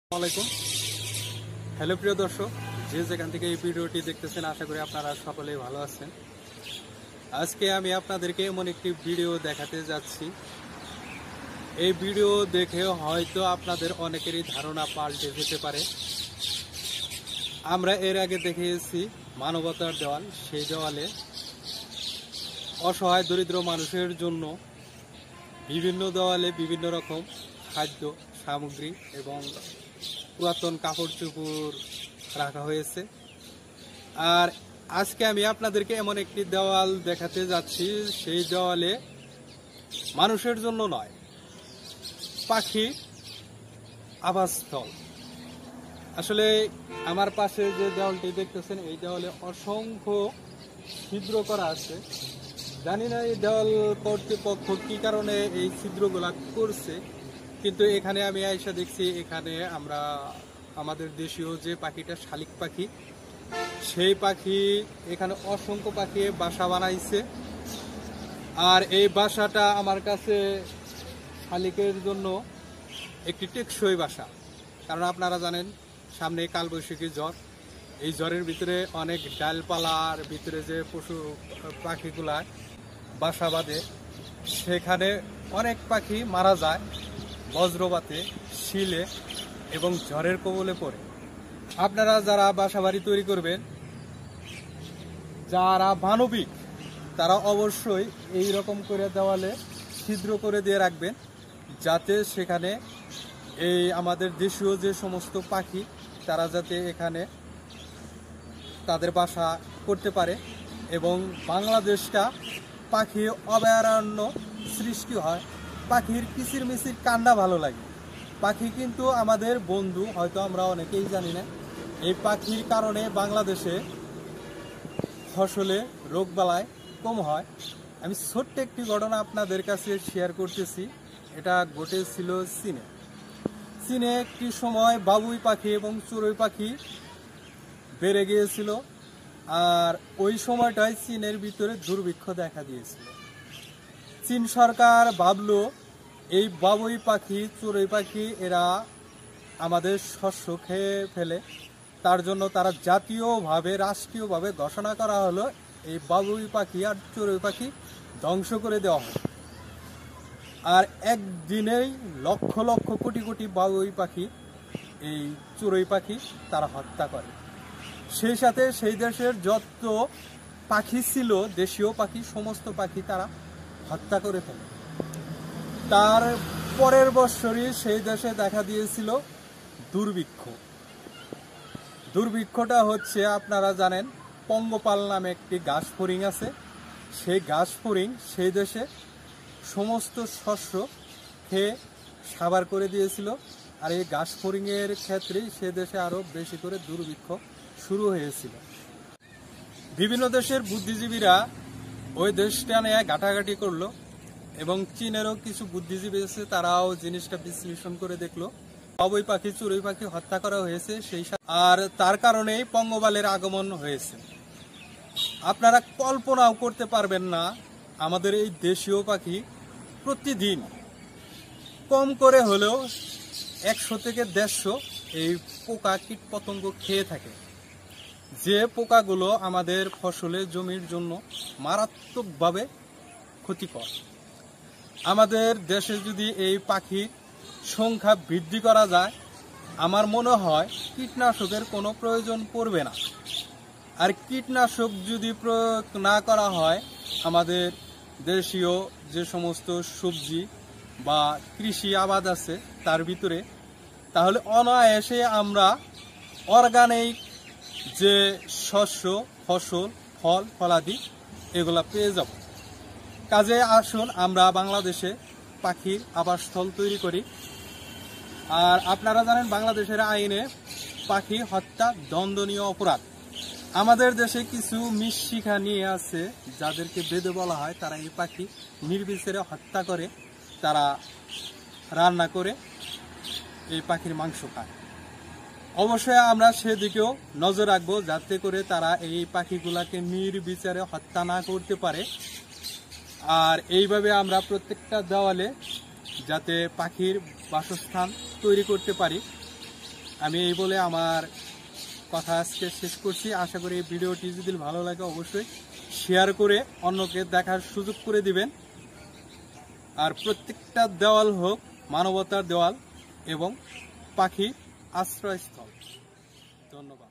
আসসালামু হ্যালো প্রিয় দর্শক, যে যেখান থেকে এই ভিডিওটি দেখতেছেন আশা করি আপনারা সকলেই ভালো আছেন। আজকে আমি আপনাদেরকে এমন একটি ভিডিও দেখাতে যাচ্ছি। এই ভিডিও দেখে হয়তো আপনাদের অনেকেরই ধারণা পাল্টে যেতে পারে। আমরা এর আগে দেখিয়েছি মানবতার দেওয়াল, সেই দেওয়ালে অসহায় দরিদ্র মানুষের জন্য বিভিন্ন দেওয়ালে বিভিন্ন রকম খাদ্য সামগ্রী এবং পুরাতন কাপড় চোপড় রাখা হয়েছে। আর আজকে আমি আপনাদেরকে এমন একটি দেওয়াল দেখাতে যাচ্ছি, সেই দেওয়ালে মানুষের জন্য নয়, পাখি আবাসস্থল। আসলে আমার পাশে যে দেওয়ালটি দেখতেছেন, এই দেওয়ালে অসংখ্য ছিদ্র করা আছে। জানি না এই দেওয়াল কর্তৃপক্ষ কি কারণে এই ছিদ্রগুলা করছে, কিন্তু এখানে আমি আইসা দেখছি এখানে আমরা আমাদের দেশীয় যে পাখিটা শালিক পাখি, সেই পাখি এখানে অসংখ্য পাখি বাসা বানাইছে। আর এই বাসাটা আমার কাছে শালিকের জন্য একটি টেকসই বাসা, কারণ আপনারা জানেন সামনে কালবৈশাখী ঝড়। এই ঝড়ের ভিতরে অনেক ডালপালার ভিতরে যে পশু পাখিগুলা বাসা বাঁধে, সেখানে অনেক পাখি মারা যায় বজ্রপাতে, শিলে এবং ঝড়ের কবলে পড়ে। আপনারা যারা বাসাবাড়ি তৈরি করবেন, যারা মানবিক, তারা অবশ্যই এই রকম করে দেওয়ালে ছিদ্র করে দিয়ে রাখবেন, যাতে সেখানে এই আমাদের দেশীয় যে সমস্ত পাখি, তারা যাতে এখানে তাদের বাসা করতে পারে এবং বাংলাদেশটা পাখি অভয়ারণ্য সৃষ্টি হয়। পাখির কিচিরমিচির কান্না ভালো লাগে। পাখি কিন্তু আমাদের বন্ধু, হয়তো আমরা অনেকেই জানি না। এই পাখির কারণে বাংলাদেশে ফসলে রোগবালাই কম হয়। আমি ছোট্ট একটি ঘটনা আপনাদের কাছে শেয়ার করতেছি। এটা ঘটেছিল চীনে। চীনে একটি সময় বাবুই পাখি এবং চড়ুই পাখি বেড়ে গিয়েছিল। আর ওই সময়টায় চীনের ভিতরে দুর্ভিক্ষ দেখা দিয়েছিল। চীন সরকার ভাবল এই বাবুই পাখি চড়ুই পাখি এরা আমাদের শস্য খেয়ে ফেলে, তার জন্য তারা জাতীয়ভাবে রাষ্ট্রীয়ভাবে ঘোষণা করা হলো এই বাবুই পাখি আর চড়ুই পাখি ধ্বংস করে দেওয়া হয়। আর একদিনেই লক্ষ লক্ষ কোটি কোটি বাবুই পাখি, এই চড়ুই পাখি তারা হত্যা করে। সেই সাথে সেই দেশের যত পাখি ছিল, দেশীয় পাখি, সমস্ত পাখি তারা হত্যা করে ফেলে। তার পরের বছরই সেই দেশে দেখা দিয়েছিল দুর্ভিক্ষ। দুর্ভিক্ষটা হচ্ছে, আপনারা জানেন পঙ্গপাল নামে একটি ঘাস ফড়িং আছে। সেই ঘাস ফড়িং সেই দেশে সমস্ত শস্য খেয়ে সাবার করে দিয়েছিল। আর এই ঘাস ফড়িংয়ের ক্ষেত্রেই সে দেশে আরো বেশি করে দুর্ভিক্ষ শুরু হয়েছিল। বিভিন্ন দেশের বুদ্ধিজীবীরা ওই দেশটা নিয়ে ঘাটাঘাটি করলো এবং চীনেরও কিছু বুদ্ধিজীবী আছে, তারাও জিনিসটা বিশ্লেষণ করে দেখলো বাবুই পাখি চড়ুই পাখি হত্যা করা হয়েছে সেই আর তার কারণেই পঙ্গপালের আগমন হয়েছে। আপনারা কল্পনাও করতে পারবেন না, আমাদের এই দেশীয় পাখি প্রতিদিন কম করে হলেও 100 থেকে 150 এই পোকা কীট পতঙ্গ খেয়ে থাকে, যে পোকাগুলো আমাদের ফসলের জমির জন্য মারাত্মকভাবে ক্ষতিকর। আমাদের দেশে যদি এই পাখির সংখ্যা বৃদ্ধি করা যায়, আমার মনে হয় কীটনাশকের কোনো প্রয়োজন পড়বে না। আর কীটনাশক যদি প্রয়োগ না করা হয় আমাদের দেশীয় যে সমস্ত সবজি বা কৃষি আবাদ আছে তার ভিতরে, তাহলে অনায়াসে আমরা অর্গানিক যে শস্য, ফসল, ফল ফলাদি এগুলা পেয়ে যাব। কাজে আসুন আমরা বাংলাদেশে পাখির আবাসস্থল তৈরি করি। আর আপনারা জানেন বাংলাদেশের আইনে পাখি হত্যা দণ্ডনীয় অপরাধ। আমাদের দেশে কিছু মিশিখা নিয়ে আছে, যাদেরকে বেদে বলা হয়, তারা এই পাখি নির্বিচারে হত্যা করে, তারা রান্না করে এই পাখির মাংস খায়। অবশ্যই আমরা সেদিকেও নজর রাখবো, যাতে করে তারা এই পাখিগুলাকে নির্বিচারে হত্যা না করতে পারে। আর এইভাবে আমরা প্রত্যেকটা দেওয়ালে যাতে পাখির বাসস্থান তৈরি করতে পারি। আমি এই বলে আমার কথা আজকে শেষ করছি। আশা করি এই ভিডিওটি যদি ভালো লাগে অবশ্যই শেয়ার করে অন্যকে দেখার সুযোগ করে দিবেন। আর প্রত্যেকটা দেওয়াল হোক মানবতার দেওয়াল এবং পাখির আশ্রয়স্থল। ধন্যবাদ।